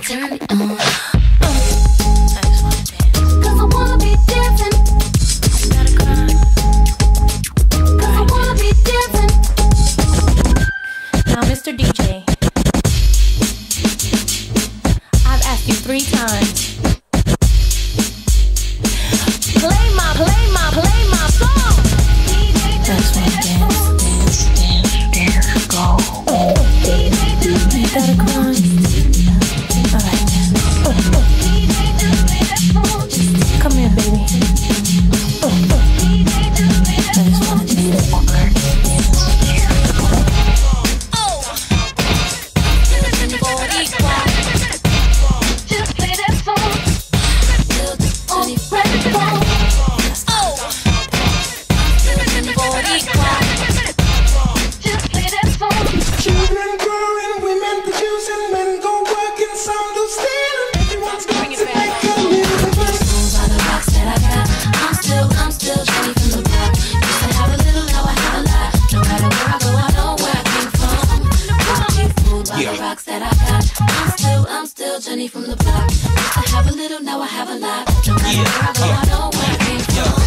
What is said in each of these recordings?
turn it on. I just wanna dance. 'Cause I wanna be dancing. Gotta cry. 'Cause I wanna be dancing. Now, Mr. DJ, I've asked you 3 times. Play my song. That's when dance, go. You gotta cry. Alright then. Come here, baby. I just wanna dance. Just play that song. Children growing, women producing, men go working, sound of stealing. Everyone's got to make a living. Moves are the rocks that I got. I'm still Jenny from the block. Used to have a little, now I have a lot. No matter where I go, I know where I came from. Fooled by the rocks that I got. I'm still Jenny from the block. Used to have a little, now I have a lot. No matter where I go, I know where I came from.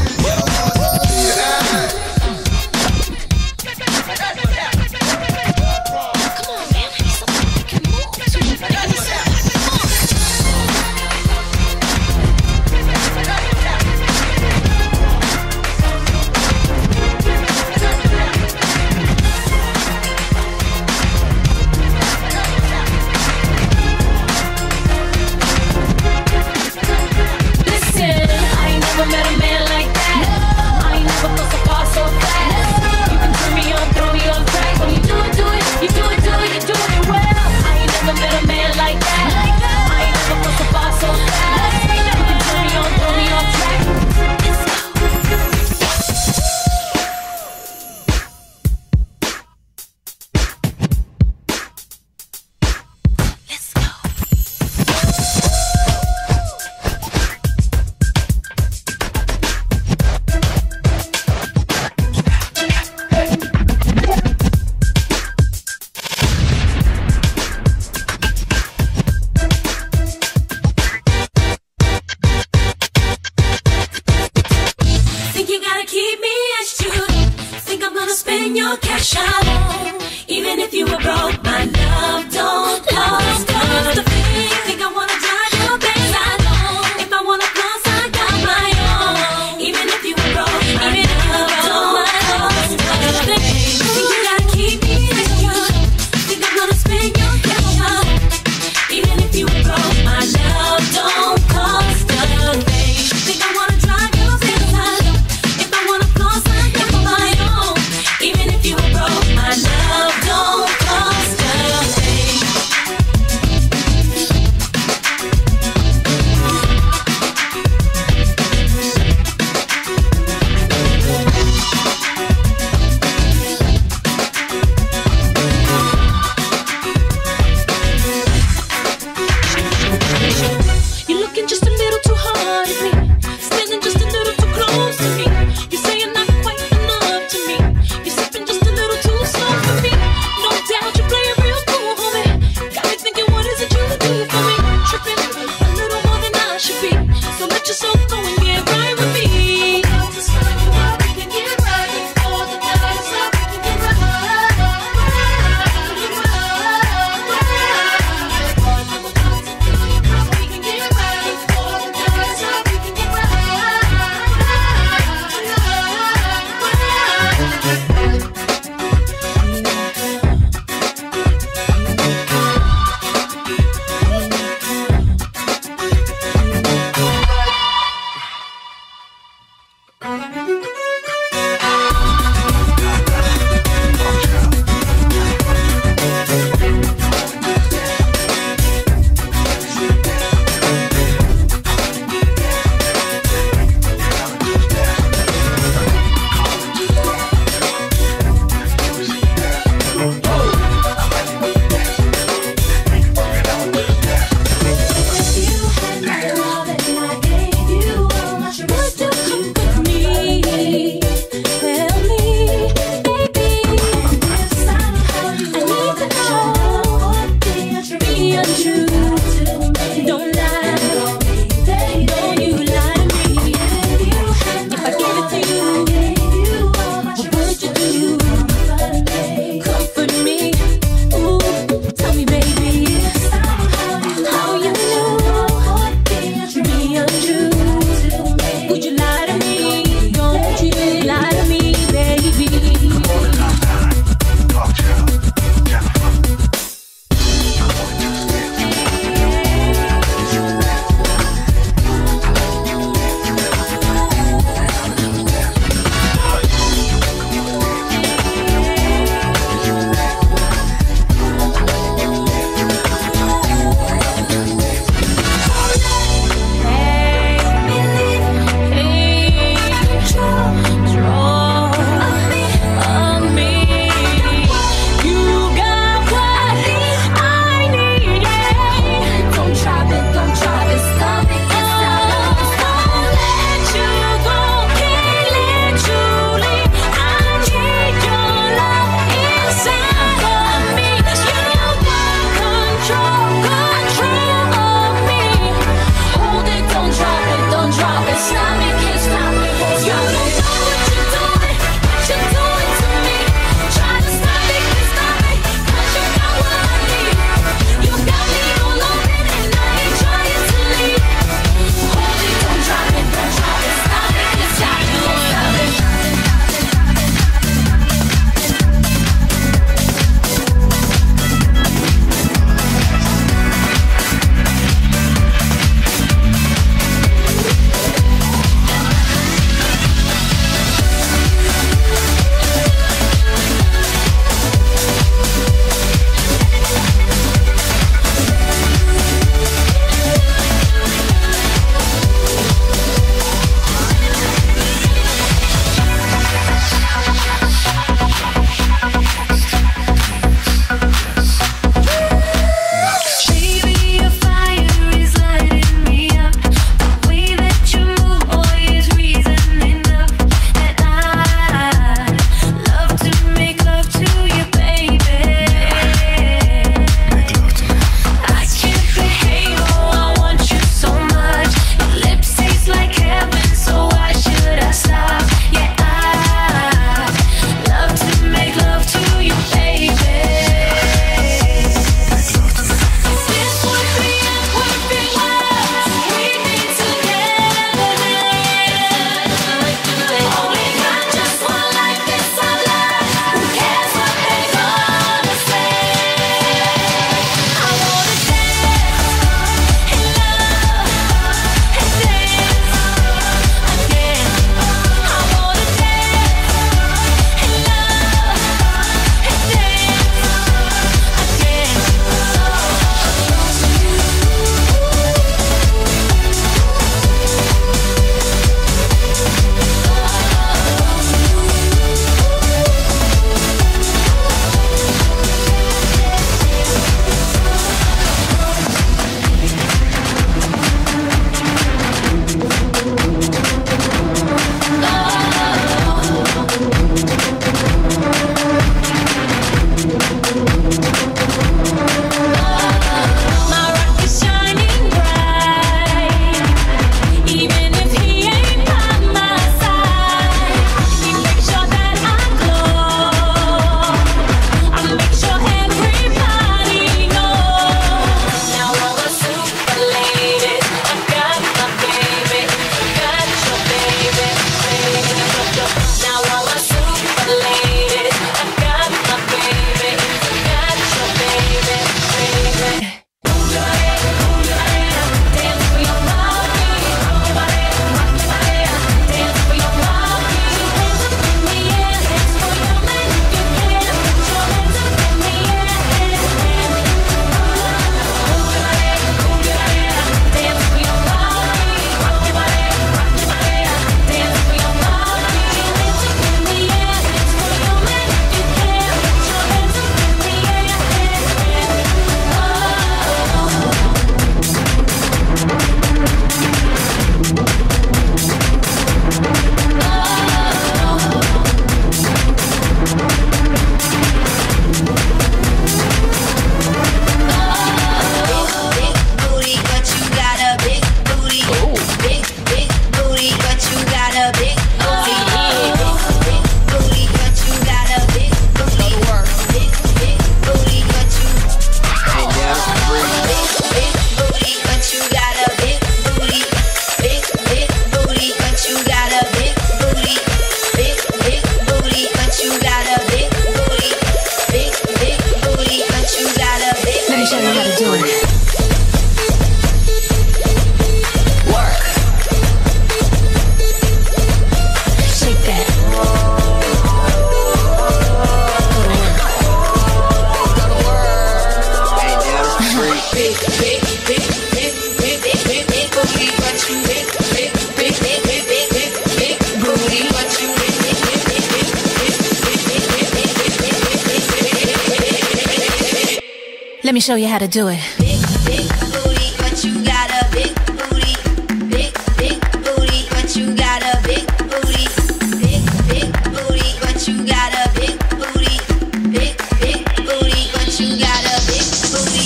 Let me show you how to do it. Big, big booty, but you got a big booty. Big, big booty, but you got a big booty. Big, big booty, but you got a big booty. Big, big booty, but you got a big booty.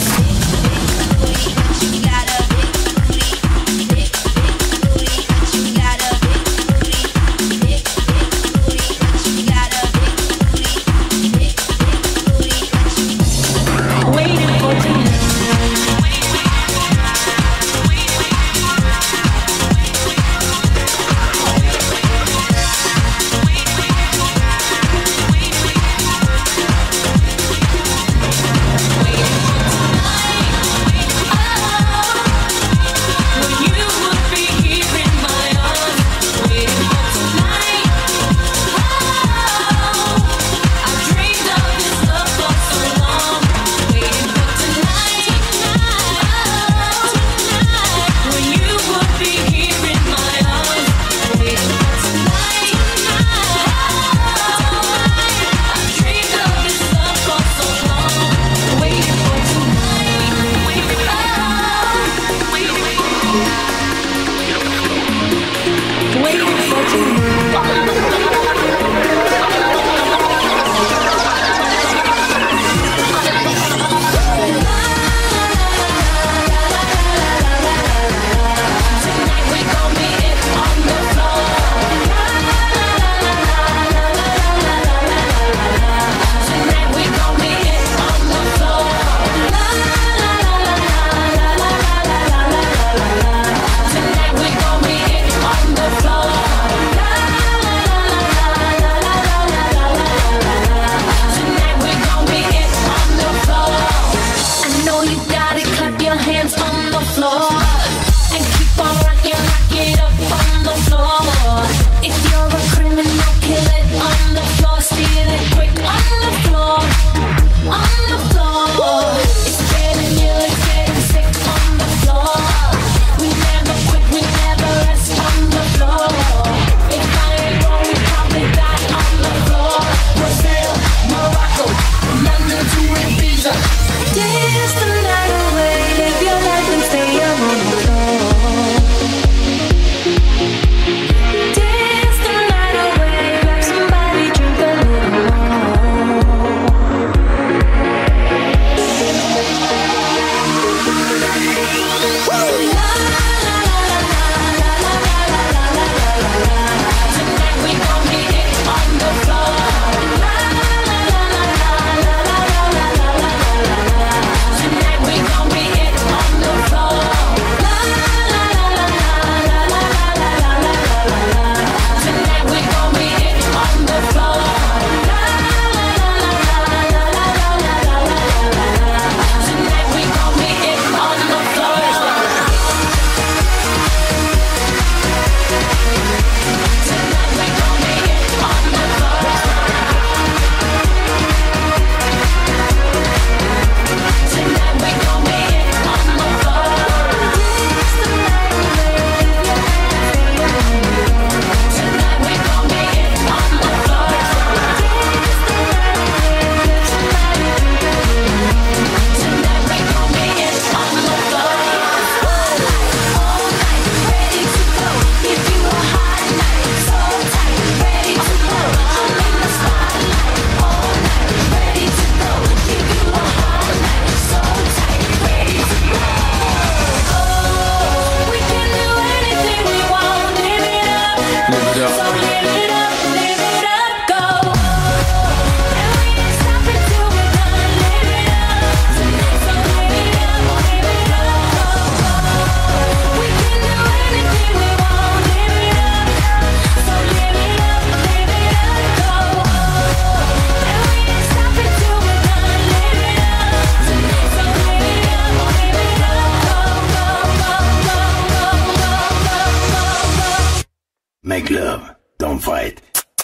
Make love, don't fight.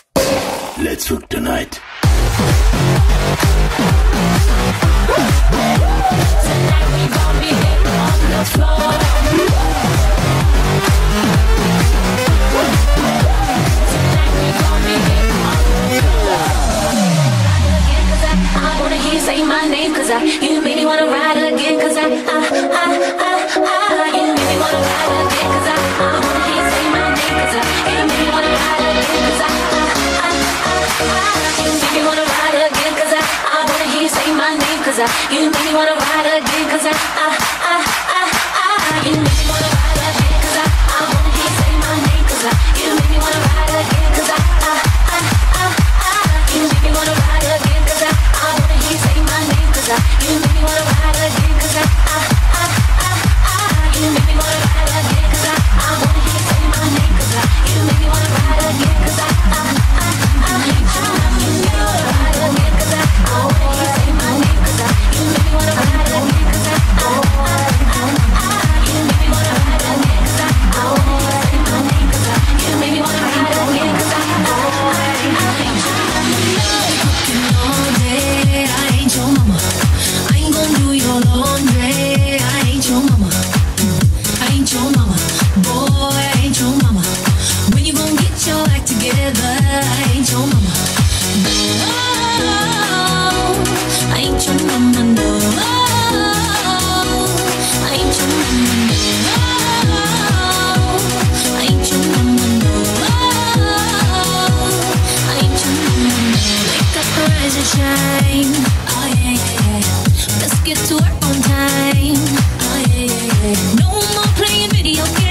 Let's fuck tonight. Tonight we gon' be hit on the floor. Tonight we gon' be hit on the floor. I wanna hear you say my name. cause you make me wanna ride again, cause you make me wanna ride again, cause I wanna hear you say my name, cause you make me wanna ride again, cause you make me wanna ride again, cause I wanna hear you say my name, cause you make me wanna ride again, cause you make me wanna ride again, cause I wanna hear you say my name, cause you make me wanna ride again, cause you make me wanna ride again, cause I wanna hear you say my name, cause you make me wanna ride again, cause you make me wanna ride again, cause I wanna hear you say my name, cause you make me wanna ride again, cause I need you, you make me wanna ride again, cause I wanna hear you say my name, cause you make me wanna ride again, cause you make me wanna ride again, cause I wanna hear you say my name, cause you make me wanna ride again, cause I all day, I ain't your mama. I ain't gon' do your laundry. I ain't your mama. I ain't your mama. Boy, I ain't your mama. When you gon' get your act together? I ain't your mama. No, I ain't your mama, no. I ain't your mama, no. I ain't your mama, no. I ain't your mama, no. Wake up, rise and shine. Oh yeah, yeah, yeah. Let's get to work on time. Oh yeah, yeah, yeah. No more playing video games.